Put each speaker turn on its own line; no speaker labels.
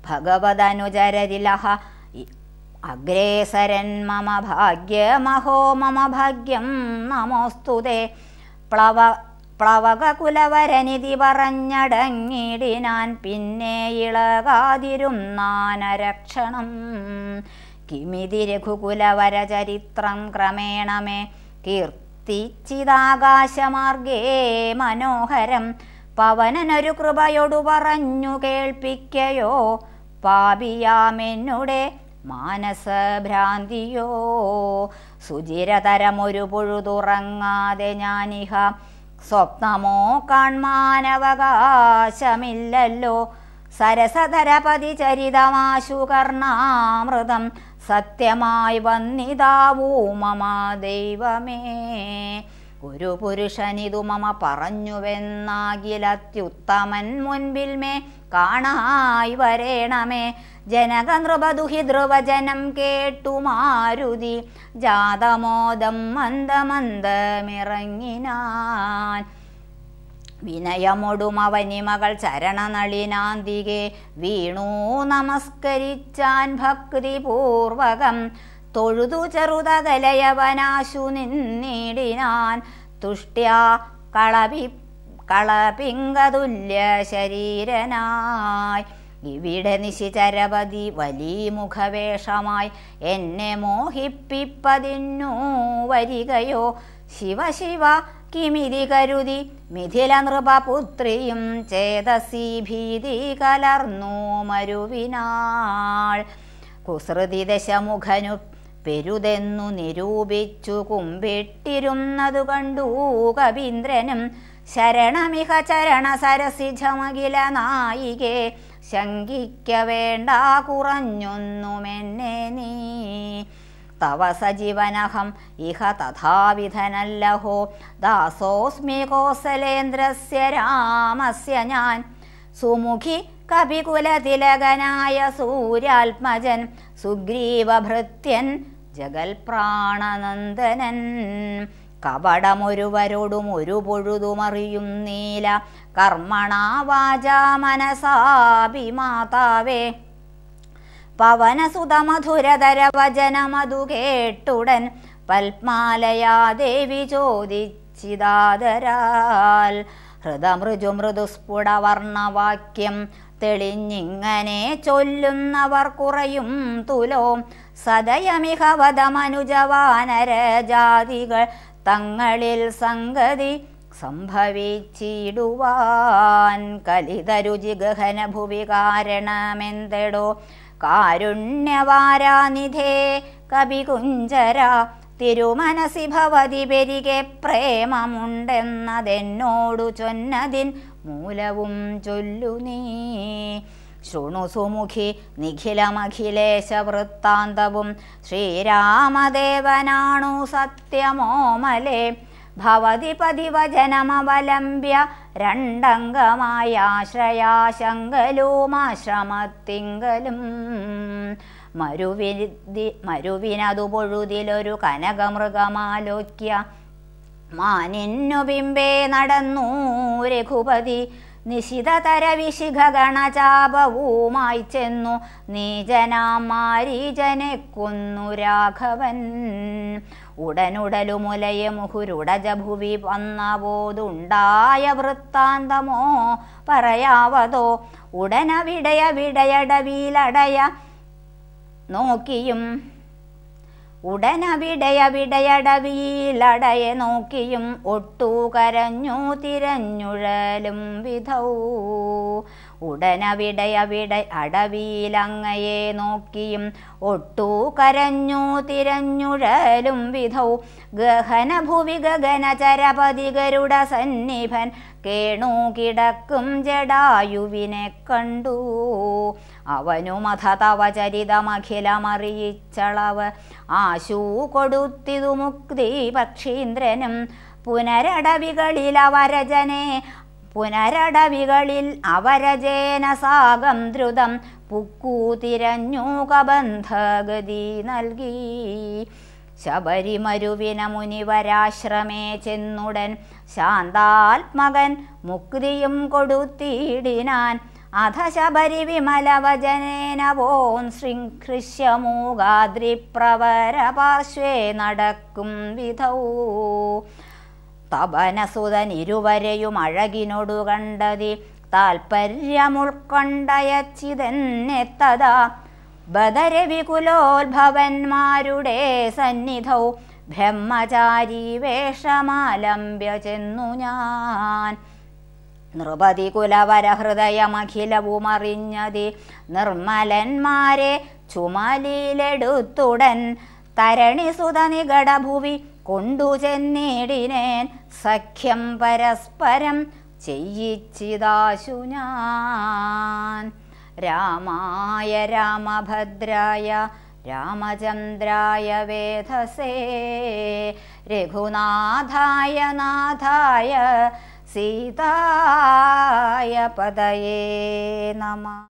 ഭഗവദനുചരരിലഹ അഗ്രേസരൻ മമ ഭാഗ്യമഹോ മമ ഭാഗ്യം നമോസ്തുതേ. പ്ലവകകുലവരനിധി പറഞ്ഞടങ്ങിടിനാൻ പിന്നെ ഇളകാതിരുന്നാനരക്ഷണം. കിമിതി രഘുകുലവരചരിത്രം ക്രമേണ മേ കീർത്തിച്ചിതാകാശമാർഗേ മനോഹരം. പവനനൊരു കൃപയൊടു പറഞ്ഞു കേൾപ്പിക്കയോ പാപിയാമെന്നുടെ മാനസഭ്രാന്തിയോ. സുചിരതരമൊരു പൊഴുതുറങ്ങാതെ ഞാനിഹ സ്വപ്നമോ കാൺമാനവകാശമില്ലല്ലോ. സരസധരപതി ചരിതമാശു കർണാമൃതം സത്യമായി വന്നിതാവൂ മമ ദൈവമേ. ഒരു പുരുഷനിതു മമ പറഞ്ഞുവെന്നാകിലത്യുത്തമൻ മുൻപിൽ മേ കാണായി വരേണമേ. ജനകനൃപദുഹി ധ്രുവജനം കേട്ടു മാരുതി ജാതമോദം മന്ദമന്ദമിറങ്ങിനാൻ. വിനയമൊടും അവനിമകൾ ചരണനളിനാന്തികെ വീണു നമസ്കരിച്ചാൻ ഭക്തിപൂർവകം. തൊഴുതു ചെറുതകലയവനാശു നിന്നിടിനാൻ തുഷ്ട്യാ കളപിംഗതുല്യ ശരീരനായി. ഇവിടെ നിശിചരപതി വലിമുഖവേഷമായി എന്നെ മോഹിപ്പിപ്പതിന്നു വരികയോ. ശിവ ശിവ കിമിതി കരുതി മിഥില നൃപപുത്രിയും ചേതസി ഭീതി കലർന്നു മരുവിനാൾ. കുസൃതി ദശമുഖനു പെരുതെന്നു നിരൂപിച്ചു കുമ്പിട്ടിരുന്നതു കണ്ടു കവീന്ദ്രനും. ശരണമിഹ ചരണ സരസിജമകില നായികെ ശങ്കിക്ക വേണ്ട കുറഞ്ഞൊന്നുമെന്നെ നീ. തവ സജീവനഹം ഇഹ തഥാവിധനല്ലഹോ ദാസോസ്മി കോസലേന്ദ്രസ്യ രാമസ്യ ഞാൻ. സുമുഖി കപികുലതിലകനായ സൂര്യാത്മജൻ സുഗ്രീവഭൃത്യൻ ജഗൽപ്രാണനന്ദനൻ. കപടമൊരുവരോടും ഒരു പൊഴുതുമറിയും നീല കർമ്മണാ വാചാ മനസാഭിമാതാവേ. പവനസുതമധുരതരവചനമതു കേട്ടുടൻ പത്മാലയാ ദേവി ചോദിച്ചിതാദരാൽ. ഹൃദമൃജു മൃദുസ്ഫുടവർണവാക്യം തെളിഞ്ഞിങ്ങനെ ചൊല്ലുന്നവർ കുറയും തുലോം. സദയമിഹ വദമനുജവാനരജാതികൾ തങ്ങളിൽ സംഗതി സംഭവിച്ചിടുവാൻ. കലിതരുചി ഗഹന ഭുവി കാരണമെന്തെടോ കാരുണ്യവാരാനിധേ കവികുഞ്ചര. തിരുമനസി ഭവതി പെരികെ പ്രേമമുണ്ടെന്നതെന്നോടു ചൊന്നതിൻ മൂലവും ചൊല്ലു നീ. ശൃണു സുമുഖി നിഖിലമഖിലേശ വൃത്താന്തവും ശ്രീരാമദേവനാണു സത്യമോമലേ. ഭവതി പതിവചനമവലംബ്യ രണ്ടംഗമായ ആശ്രയാശങ്കലുമാശ്രമത്തിങ്കലും. മരുവിനതു പൊഴുതിലൊരു കനകമൃഗമാലോക്യ മാനിന്നു ബിംബേ നടന്നു രഘുപതി. നിശിതതര വിശിഖ ഗണചാപവുമായി ചെന്നു നീജനാം മാരീജനെ കൊന്നു രാഘവൻ. ഉടനുടലുമുലയെ മുഹുരുടജഭുവി വന്നപോതുണ്ടായ വൃത്താന്തമോ പറയാവതോ. ഉടനവിടയവിടയടവിലടയ നോക്കിയും ഒട്ടു കരഞ്ഞു തിരഞ്ഞുഴലും വിധൗ. അടവിയിലങ്ങയെ നോക്കിയും ഒട്ടു കരഞ്ഞു തിരഞ്ഞുഴലും വിധൗ. ഗഹനഭുവി ഗഗനചരപതി ഗരുഡ സന്നിഭൻ കേണു കിടക്കും ജടായുവിനെ കണ്ടു. അവനുമഥ തവ ചരിതമഖിലമറിയിച്ചളവ് ആശു കൊടുത്തിതു മുക്തി പക്ഷീന്ദ്രനും. പുനരടവികളിൽ അവരജേന സാഗം ദ്രുതം പുക്കു തിരഞ്ഞു കബന്ധഗതി നൽകി. ശബരിമരുവിന മുനിവരാശ്രമേ ചെന്നുടൻ ശാന്താത്മകൻ മുക്തിയും കൊടുത്തിടിനാൻ. അധ ശബരി വിമലവചനേന വോൻ ശൃംഖൃശ്യമൂകാദ്രിപ്രവര പാർശ്വേ നടക്കും വിധൗ തപനസുതനിരുവരെയും അഴകിനോടു കണ്ടതി താൽപര്യമുൾക്കൊണ്ടയച്ചിതെന്നെത്തതാ ബദരവികുലോത്ഭവന്മാരുടെ സന്നിധൗ ബ്രഹ്മചാരി വേഷമാലംബ്യ ചെന്നു ഞാൻ നൃപതി കുലവരഹൃദയമഖിലവുമറിഞ്ഞതി നിർമ്മലന്മാരെ ചുമലിലെടുത്തുടൻ തരണിസുത നികടഭുവി കൊണ്ടുചെന്നിടിനേൻ സഖ്യം പരസ്പരം ചെയ്യിച്ചിതാശു ഞാൻ രാമായ രാമഭദ്രായ രാമചന്ദ്രായ വേധസേ രഘുനാഥായ നാഥായ സീതായ പദയേ നമഃ.